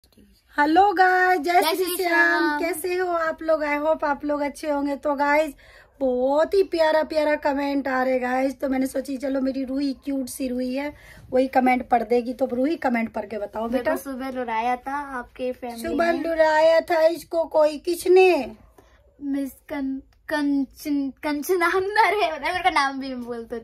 Hello guys, जय श्री श्याम। कैसे हो आप लोग? आई होप आप लोग अच्छे होंगे। तो गाइस बहुत ही प्यारा प्यारा कमेंट आ रहे गाइस, तो मैंने सोची चलो मेरी रूही क्यूट सी रूही है, वही कमेंट पढ़ देगी। तो रूही कमेंट पढ़ के बताओ बेटा। सुबह लुराया था आपके फैमिली सुबह लुराया था इसको कोई, किसने? मिस कंचना है, मेरा नाम भी बोलते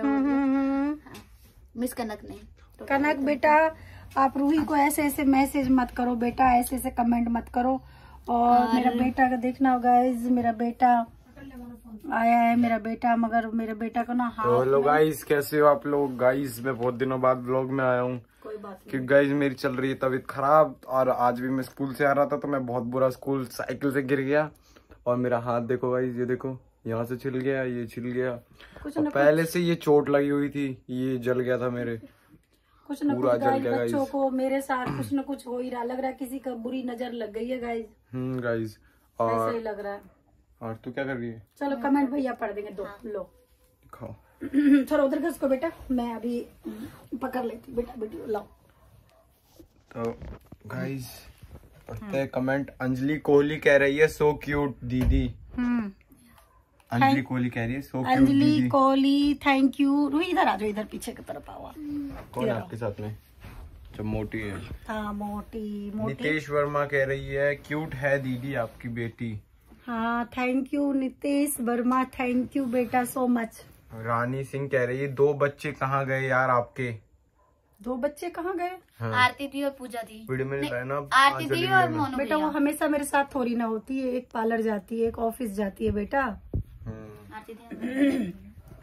मिस कनक ने। तो कनक बेटा, आप रूही को ऐसे ऐसे मैसेज मत करो बेटा, ऐसे ऐसे कमेंट मत करो। और मेरा बेटा का देखना गाइस, मेरा बेटा आया है, मेरा बेटा, मगर मेरे बेटा को ना हाथ। हेलो गाइस, कैसे हो आप लोग? गाइस मैं बहुत दिनों बाद व्लॉग में आया हूँ क्योंकि गाइस मेरी चल रही है तबीयत खराब। और आज भी मैं स्कूल से आ रहा था तो मैं बहुत बुरा स्कूल साइकिल से गिर गया और मेरा हाथ देखो गाइस, ये देखो यहाँ से छिल गया, ये छिल गया। और पहले से ये चोट लगी हुई थी, ये जल गया था मेरे, कुछ न कुछ गाइस बच्चों को मेरे साथ कुछ न कुछ हो ही रहा। लग रहा है किसी का बुरी नजर लग गई है गाइस। गाइस ऐसा ही लग रहा है। और तू क्या कर रही है? चलो कमेंट भैया पढ़ देंगे। दो लो दिखाओ। थोड़ा उधर घस को बेटा, मैं अभी पकड़ लेती बेटा वीडियो। लाओ तो गाइस पढ़ते हैं कमेंट। अंजलि कोहली कह रही है सो क्यूट दीदी। अंजलि कोहली कह रही है सो क्यूट दीदी। Anjali Kohli thank you. रूही इधर आ जाओ, इधर पीछे की तरफ आओ। कौन है आपके साथ में? जो मोटी है। हाँ मोटी मोटी। नितेश वर्मा कह रही है क्यूट है दीदी आपकी बेटी। हाँ thank you Nitesh Verma, thank you बेटा सो मच। रानी सिंह कह रही है 2 बच्चे कहाँ गए यार आपके? 2 बच्चे कहाँ गए? हाँ। आरती थी और पूजा थी। वीडियो में ना आरती थी और मोनू बेटा वो हमेशा मेरे साथ थोड़ी ना होती है, एक पार्लर जाती है, एक ऑफिस जाती है बेटा। आरती थी।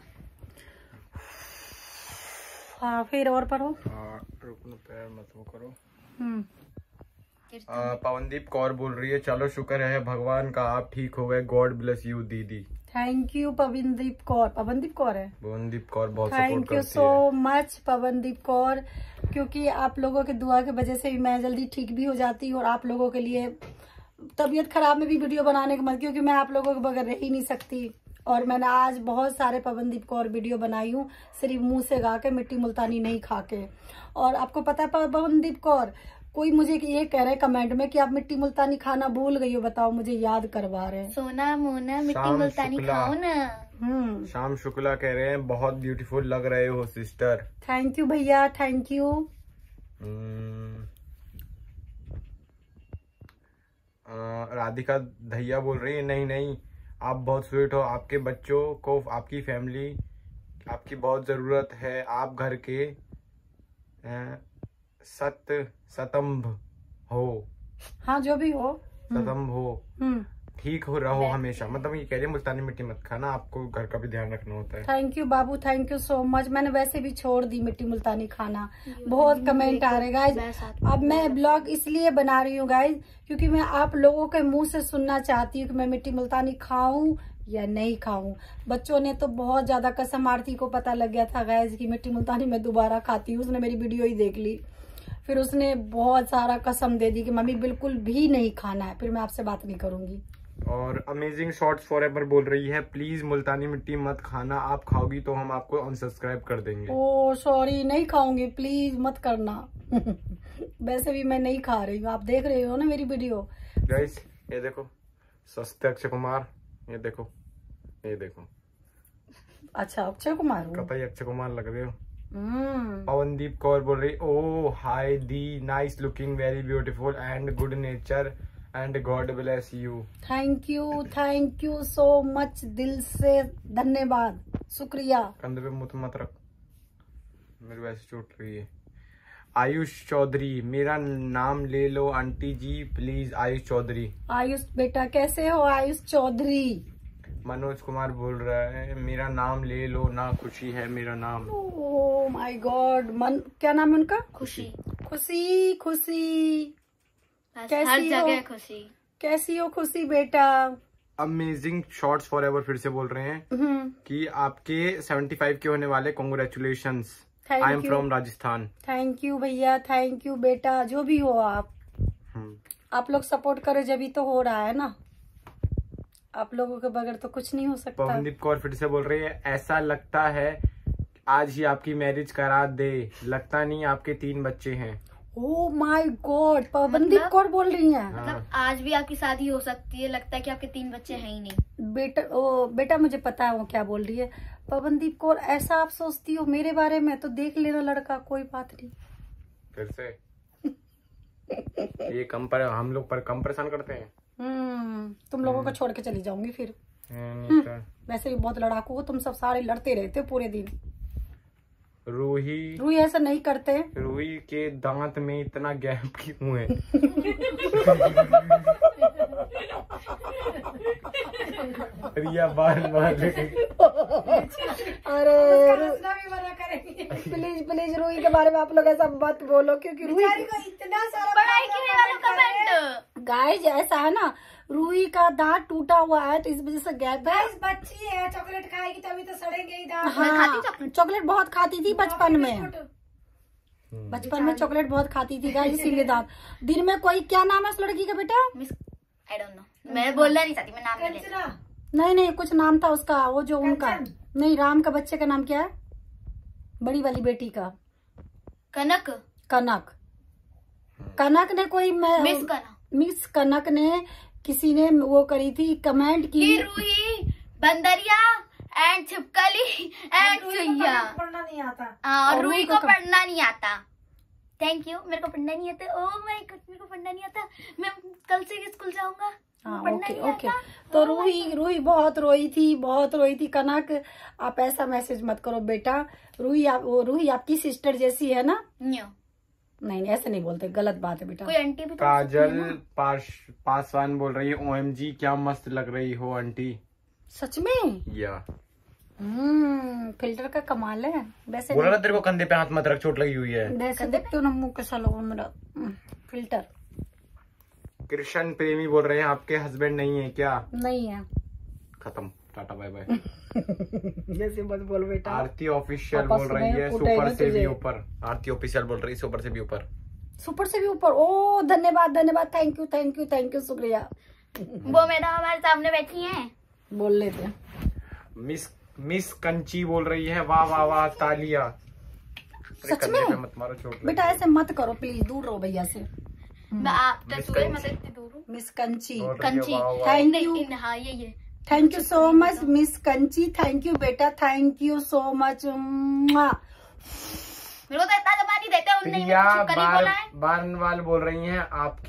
हाँ फिर और पढ़ो। रुकना, पैर मत वो करो। कीर्तन। पवनदीप कौर बोल रही है चलो शुक्र है भगवान का आप ठीक हो गए, गॉड ब्लेस यू दीदी। Thank you Pawandeep Kaur. पवनदीप कौर है। पवनदीप कौर बहुत सपोर्ट थैंक करती यू है। सो मच पवनदीप कौर, क्योंकि आप लोगों के दुआ की वजह से मैं जल्दी ठीक भी हो जाती हूँ। और आप लोगों के लिए तबीयत खराब में भी वीडियो बनाने का मन, क्योंकि मैं आप लोगों के बगैर रह ही नहीं सकती। और मैंने आज बहुत सारे पवनदीप कौर वीडियो बनाई हूँ, सिर्फ मुंह से गा के, मिट्टी मुल्तानी नहीं खा के। और आपको पता है पवनदीप कौर, कोई मुझे ये कह रहे कमेंट में कि आप मिट्टी मुल्तानी खाना भूल गई हो। बताओ, मुझे याद करवा रहे हैं। सोना मोना मिट्टी मुल्तानी खाओ ना। शाम शुक्ला कह रहे हैं बहुत ब्यूटीफुल लग रहे हो सिस्टर। थैंक यू भैया, थैंक यू। राधिका धैया बोल रही है नहीं नहीं आप बहुत स्वीट हो, आपके बच्चों को आपकी फैमिली आपकी बहुत जरूरत है, आप घर के सतंभ हो। हाँ जो भी हो, सतंभ हो, ठीक हो रहो हमेशा। मतलब ये कह रही है मुल्तानी मिट्टी मत खाना, आपको घर का भी ध्यान रखना होता है। थैंक यू बाबू, थैंक यू सो मच। मैंने वैसे भी छोड़ दी मिट्टी मुल्तानी खाना। बहुत कमेंट आ रहे गाइज। अब मैं ब्लॉग इसलिए बना रही हूँ गाइज, क्योंकि मैं आप लोगों के मुंह से सुनना चाहती हूँ कि मैं मिट्टी मुल्तानी खाऊं या नहीं खाऊं। बच्चों ने तो बहुत ज्यादा कसम, आरती को पता लग गया था गाइज कि मिट्टी मुल्तानी मैं दोबारा खाती हूँ। उसने मेरी वीडियो ही देख ली, फिर उसने बहुत सारा कसम दे दी कि मम्मी बिल्कुल भी नहीं खाना है, फिर मैं आपसे बात नहीं करूंगी। और अमेजिंग शॉर्ट्स फॉरएवर बोल रही है प्लीज मुल्तानी मिट्टी मत खाना, आप खाओगी तो हम आपको अनसब्सक्राइब कर देंगे। ओ सॉरी, नहीं खाऊंगी, प्लीज मत करना। वैसे भी मैं नहीं खा रही हूँ, आप देख रहे हो ना मेरी वीडियो। गाइस ये देखो सस्ते अक्षय कुमार, ये देखो ये देखो। अच्छा अक्षय कुमार हूँ? कतई अक्षय कुमार लग रहे हो। पवनदीप कौर बोल रही ओ हाय दी, nice looking, very beautiful and good nature and god bless you. Thank you so much, दिल से धन्यवाद, शुक्रिया। कंधे पे मुंह मत रख, मेरे वैसे चोट रही है। आयुष चौधरी, मेरा नाम ले लो आंटी जी प्लीज। आयुष चौधरी। आयुष बेटा कैसे हो आयुष चौधरी? मनोज कुमार बोल रहा है मेरा नाम ले लो ना, खुशी है मेरा नाम। ओह माय गॉड, क्या नाम है उनका? खुशी। खुशी खुशी कैसी हर जगह हो? खुशी। कैसी हो खुशी बेटा? अमेजिंग शॉर्ट्स फॉरएवर फिर से बोल रहे हैं कि आपके 75 के होने वाले, congratulations, I am from Rajasthan. Thank you भैया, थैंक यू बेटा। जो भी हो आप लोग सपोर्ट करो जब ही तो हो रहा है ना, आप लोगों के बगैर तो कुछ नहीं हो सकता। पवनदीप कौर फिर से बोल रही है ऐसा लगता है आज ही आपकी मैरिज करा दे, लगता नहीं आपके 3 बच्चे हैं। Oh my god, Pawandeep Kaur बोल रही हैं। मतलब आज भी आपकी शादी हो सकती है। लगता है कि आपके 3 बच्चे हैं ही नहीं। बेटा मुझे पता है वो क्या बोल रही है। पवनदीप कौर, ऐसा आप सोचती हो मेरे बारे में? तो देख लेना लड़का, कोई बात नहीं। फिर से ये हम लोग पर कम परेशान करते हैं। तुम लोगों को छोड़ के चली जाऊंगी फिर। वैसे भी बहुत लड़ाकू हो तुम सब, सारे लड़ते रहते हो पूरे दिन। रूही ऐसा नहीं करते। रूही के दांत में इतना गैप क्यों है? रिया बार अरे प्लीज रूही के बारे में आप लोग ऐसा मत बोलो, क्योंकि रूही को इतना सारा पढ़ाई करने वालों का कमेंट। गाइस ऐसा है ना, रूही का दांत टूटा हुआ है तो इस वजह से गैप है। बच्ची है, चॉकलेट खाएगी तभी तो सड़ेंगे ही दांत। हाँ, चॉकलेट बहुत खाती थी बचपन में। बचपन में चॉकलेट बहुत खाती थी गाइस, इसीलिए दांत। दिन में कोई, क्या नाम है उस लड़की का बेटा? मिस आई डोंट नो, मैं बोलना नहीं चाहती, मैं नाम नहीं लेती। नहीं कुछ नाम था उसका, वो जो उनका नहीं, राम का बच्चे का नाम क्या है? बड़ी वाली बेटी का? कनक ने कोई मिस कनक ने किसी ने वो करी थी कमेंट की, रूही बंदरिया एंड छिपकली एंड चुईया पढ़ना नहीं आता। और रूही को पढ़ना नहीं आता। थैंक यू, मेरे को पढ़ना नहीं आता। ओह माय गॉड, मेरे को पढ़ना नहीं आता। मैं कल से स्कूल जाऊंगा। ओके। तो रूही बहुत रोई थी। कनक, आप ऐसा मैसेज मत करो बेटा। रूही आपकी सिस्टर जैसी है ना? नहीं ऐसे नहीं बोलते, गलत बात है बेटा। कोई आंटी भी तो काजल पासवान बोल रही है, OMG क्या मस्त लग रही हो आंटी। सच में? या फिल्टर का कमाल है। वैसे बोला ना तेरे को, कंधे पे हाथ मत रख, चोट लगी हुई है। वैसे देखते हो ना मुंह कैसा लगा मेरा फिल्टर। कृष्ण प्रेमी बोल रहे हैं, आपके हस्बैंड नहीं है क्या? नहीं है। खत्म, टाटा बाय बाय। जैसे मत बोल बेटा। आरती ऑफिशियल बोल रही है, सुपर से भी ऊपर। आरती ऑफिशियल बोल रही है, सुपर से भी ऊपर। ओ धन्यवाद, थैंक यू, शुक्रिया। वो मैडम हमारे सामने बैठी हैं, बोल लेते हैं। मिस कंची बोल रही है, वाह तालिया। सच में? मत मारो, चोट बेटा ऐसे मत करो प्लीज, दूर रहो भैया से। मैं आप इतनी दूर हूँ। Miss Kanchi, thank you. हाँ ये thank you so much miss Kanchi, thank you बेटा, थैंक यू सो मच। मेरे को तो इतना जमा नहीं देते उन्होंने। बारनवाल बोल रही हैं,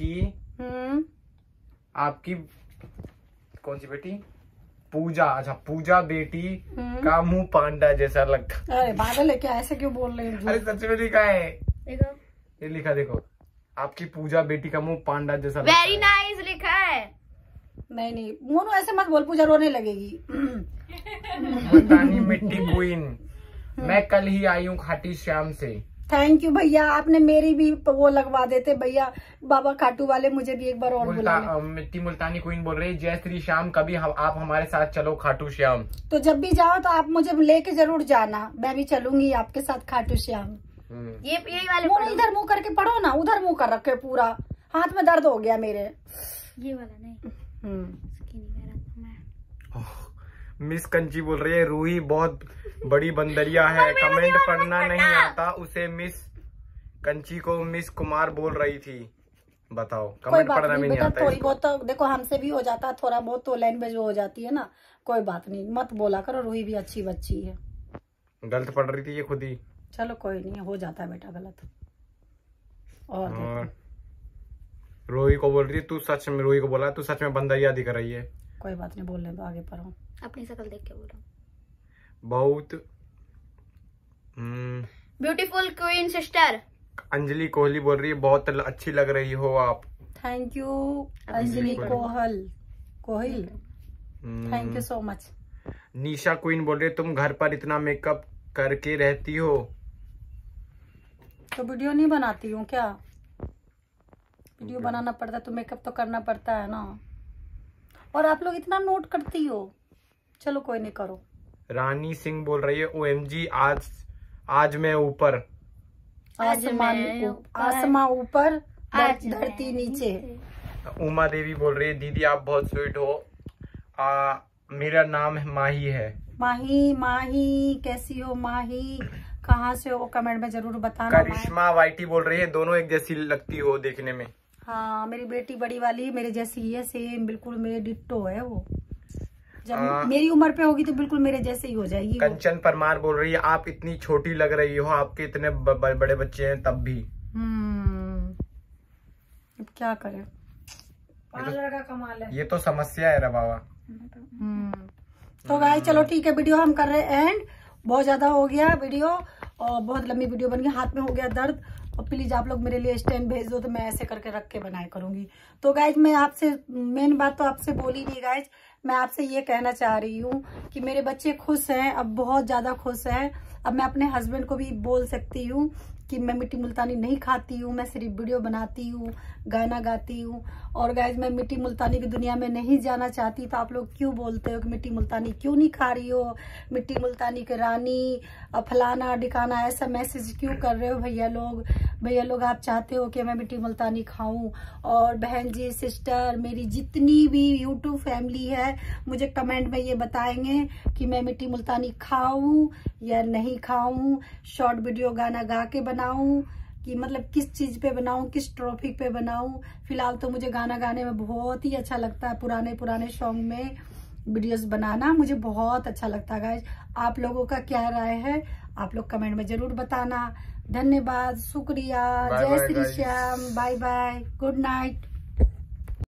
आपकी कौन सी बेटी? पूजा। अच्छा, पूजा बेटी का मुंह पांडा जैसा लगता। अरे पागल है क्या, ऐसे क्यों बोल रहे हैं? अरे सच में लिखा है, ये लिखा देखो, आपकी पूजा बेटी का मुंह पांडा जैसा। वेरी नाइस लिखा है। नहीं मोनू ऐसे मत बोल, पूजा रोने लगेगी। मुल्तानी मिट्टी क्वीन, मैं कल ही आई हूँ खाटू श्याम से। थैंक यू भैया, आपने मेरी भी वो लगवा देते भैया, बाबा खाटू वाले, मुझे भी एक बार और बुला लें। मिट्टी मुल्तानी क्वीन बोल रही है, जय श्री श्याम, कभी आप हमारे साथ चलो खाटू श्याम। तो जब भी जाओ तो आप मुझे लेके जरूर जाना, मैं भी चलूंगी आपके साथ खाटू श्याम। ये वाले इधर मुंह करके पढ़ो ना, उधर मुंह कर रखे पूरा, हाथ में दर्द हो गया मेरे। ये वाला नहीं। मिस कंची बोल रही है, रूही बहुत बड़ी बंदरिया है, कमेंट पढ़ना नहीं आता उसे। मिस कंची को मिस कुमार बोल रही थी, बताओ कमेंट पढ़ना भी नहीं आता। थोड़ी बहुत तो देखो हमसे भी हो जाता है, थोड़ा बहुत तो लैंग्वेज हो जाती है ना, कोई बात नहीं, मत बोला करो। रूही भी अच्छी बच्ची है। गलत पढ़ रही थी ये खुद ही। चलो कोई नहीं, हो जाता है बेटा गलत। और रूही को बोल रही है, तू सच में, रूही को बोला तू सच में बंदरिया दिख रही है। कोई बात नहीं, बोलने दो, आगे पढ़ो। अपनी शक्ल देख के बोलो। बहुत beautiful queen sister. Anjali Kohli बोल रही है, बहुत अच्छी लग रही हो आप। Thank you Anjali Kohli, thank you so much. Nisha queen बोल रही है, तुम घर पर इतना मेकअप करके रहती हो तो वीडियो नहीं बनाती हूँ क्या? वीडियो बनाना पड़ता तो मेकअप तो करना पड़ता है ना। और आप लोग इतना नोट करती हो, चलो कोई नहीं, करो। रानी सिंह बोल रही है, OMG आज मैं ऊपर, आसमां ऊपर धरती नीचे। उमा देवी बोल रही है, दीदी आप बहुत स्वीट हो, मेरा नाम माही है। माही कैसी हो माही? कहाँ से हो कमेंट में जरूर बताना। करिश्मा वाइटी बोल रही है दोनों एक जैसी लगती हो देखने में। हाँ मेरी बेटी बड़ी वाली मेरे जैसी है, सेम बिल्कुल मेरे डिट्टो है वो। जब मेरी उम्र पे होगी तो बिल्कुल मेरे जैसे ही हो जाएगी। कंचन परमार बोल रही है आप इतनी छोटी लग रही हो, आपके इतने बड़े बच्चे हैं तब भी। अब क्या करें, पार्लर का कमाल है। ये तो समस्या है रे बाबा। तो गाइस चलो ठीक है, वीडियो हम कर रहे हैं एंड। बहुत ज्यादा हो गया वीडियो और बहुत लंबी वीडियो बन गई, हाथ में हो गया दर्द। और प्लीज आप लोग मेरे लिए स्टैंड भेज दो तो मैं ऐसे करके रख के बनाया करूंगी। तो गाइज मैं आपसे मेन बात तो आपसे बोली नहीं गाइज, मैं आपसे ये कहना चाह रही हूँ कि मेरे बच्चे खुश हैं, अब बहुत ज्यादा खुश हैं। अब मैं अपने हस्बैंड को भी बोल सकती हूँ कि मैं मिट्टी मुल्तानी नहीं खाती हूँ, मैं सिर्फ वीडियो बनाती हूँ, गाना गाती हूँ। और गाइज मैं मिट्टी मुल्तानी की दुनिया में नहीं जाना चाहती। तो आप लोग क्यों बोलते हो कि मिट्टी मुल्तानी क्यों नहीं खा रही हो, मिट्टी मुल्तानी की रानी, फलाना डिकाना, ऐसा मैसेज क्यों कर रहे हो भैया लोग। भैया लोग आप चाहते हो कि मैं मिट्टी मुल्तानी खाऊं। और बहन जी, सिस्टर, मेरी जितनी भी यूट्यूब फैमिली है मुझे कमेंट में ये बताएंगे कि मैं मिट्टी मुल्तानी खाऊं या नहीं खाऊं, शॉर्ट वीडियो गाना गा के बनाऊं कि मतलब किस चीज पे बनाऊं, किस टॉपिक पे बनाऊं। फिलहाल तो मुझे गाना गाने में बहुत ही अच्छा लगता है, पुराने सॉन्ग में वीडियोस बनाना मुझे बहुत अच्छा लगता है गाइज। आप लोगों का क्या राय है आप लोग कमेंट में जरूर बताना। धन्यवाद, शुक्रिया, जय Shri Shyam, bye bye, good night.